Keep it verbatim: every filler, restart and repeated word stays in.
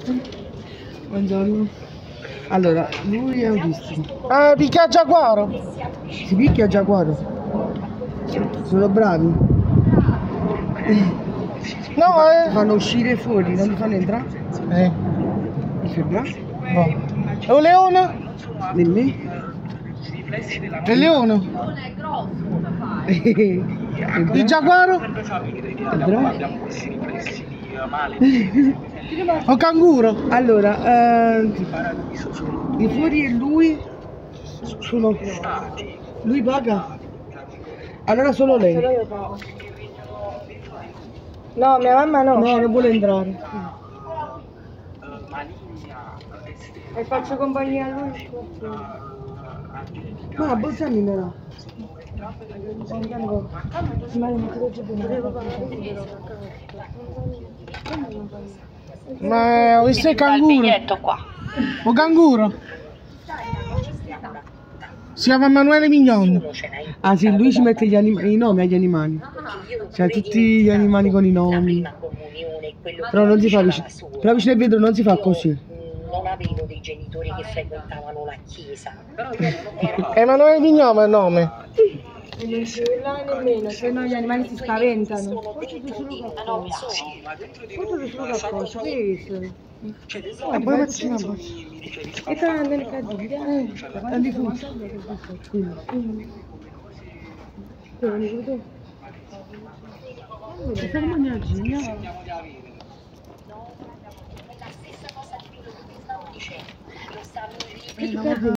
Buongiorno. Allora, lui è autistico. Ah, picchia giaguaro? Si picchia giaguaro. Sono bravi. No, Ti eh. fanno uscire fuori, non ti fanno entrare? Eh. Sei bravo? Boh. E un leone? Nemmeno? Il leone? Il giaguaro? È bravo? O canguro? Allora, eh, di fuori e lui sono... Lui paga? Allora solo lei? No, mia mamma no. No, non vuole entrare. E faccio compagnia a lui. Ma a Bolzani me la... Ma ho visto il canguro. Qua. O canguro? Si chiama Emanuele Mignon. Ah sì, lui ci mette gli anima- i nomi agli animali. Cioè tutti gli animali con i nomi. Però non si fa vicino. Però vicino al vetro non si fa così. Non avevo dei genitori che frequentavano la chiesa, però io ero Emanuele Mignon è il nome. E non ci urlare nemmeno, se no gli animali si spaventano. E poi facci una voce. E tra nel cadile. Andiamo fuori. Fermo oggi, andiamo. la stessa cosa di quello che stavo dicendo. Lo stavo